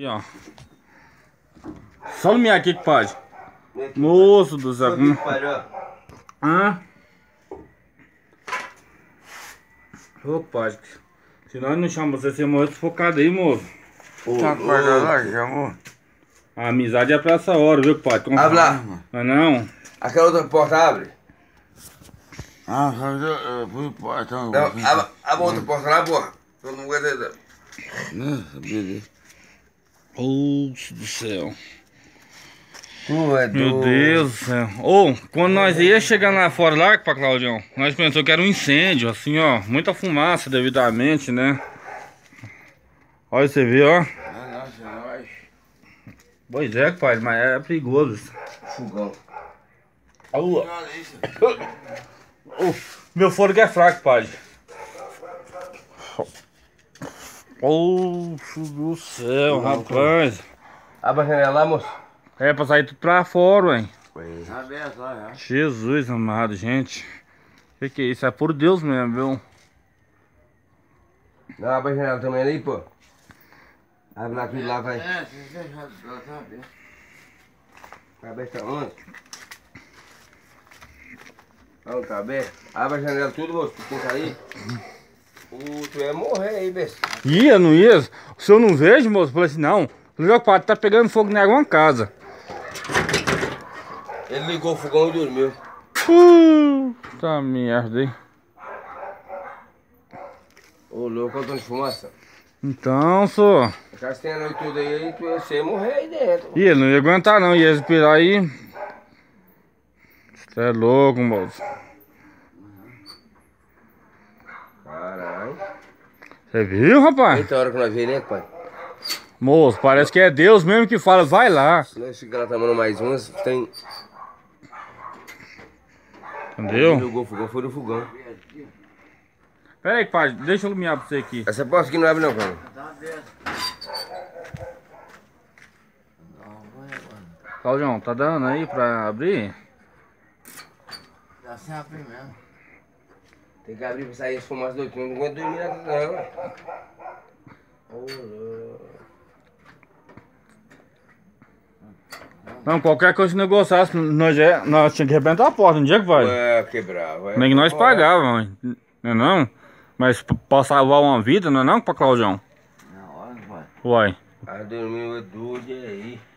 Aqui, ó. Só iluminar aqui, compadre. Moço do céu. Hã? Ô, compadre. Se nós não chamamos você, morreu sufocado aí, moço. Tá acordado lá, já, amor? A amizade é pra essa hora, viu, compadre? Abre lá. Não é não? Aquela outra porta abre. Ah, eu fui pro portão. Não, abre a outra porta lá, porra. Eu não aguento. Nossa, beleza. Moço do céu. Tu é Meu doido. Deus do céu. Ô, quando nós ia chegando lá fora lá, pra Claudião, nós pensamos que era um incêndio, assim, ó. Muita fumaça devidamente, né? Olha, você vê, ó. Nossa, nós. Pois é, pai, mas é perigoso. Fogão. Ô, meu fôlego é fraco, pai. Oxe do céu, rapaz. Abre a janela lá, moço. É pra sair tudo pra fora, ué. Tá aberto lá, já. Jesus amado, gente. Que é isso? É por Deus mesmo, viu? Não, abre a janela também ali, pô. Abre lá tudo lá, vai. É, você já tá aberto. Tá aberto aonde? Não, tá aberto. Abre a janela tudo, moço, pra quem sair. Tu ia morrer aí, besta. Ia, não ia? O senhor não vejo, moço? Eu falei assim, não. O meu pai tá pegando fogo em alguma casa. Ele ligou o fogão e dormiu. Tá merda, hein? Ô, louco, olha o tanto de fumaça. Então, senhor. Caso tenha a noite toda aí, você ia morrer aí dentro. Ih, ele não ia aguentar não, ia respirar aí. Você é louco, moço. Caralho. Você viu, rapaz? Eita hora que nós vemos, né, pai? Moço, parece que é Deus mesmo que fala, vai lá. Se nós ficar lá tomando mais umas, tem... Ele Entendeu? ligou o fogão, foi no fogão. Pera aí, pai, deixa eu iluminar pra você aqui. Essa porta aqui não abre não, cara. Tá aberto. Claudião, tá dando aí pra abrir? Já sem abrir mesmo. Tem que abrir pra sair as fumaças do outro. Não aguento dormir nada não, ué. Ô, louco. Não, qualquer coisa que negociasse, nós tínhamos que arrebentar a porta, um dia que vai. Ué, quebrar, ué. Nem que nós pagávamos, não é não? Mas pra salvar uma vida, não é não, pra Claudião? Na hora, vai. Uai. Ah, dormiu doido aí.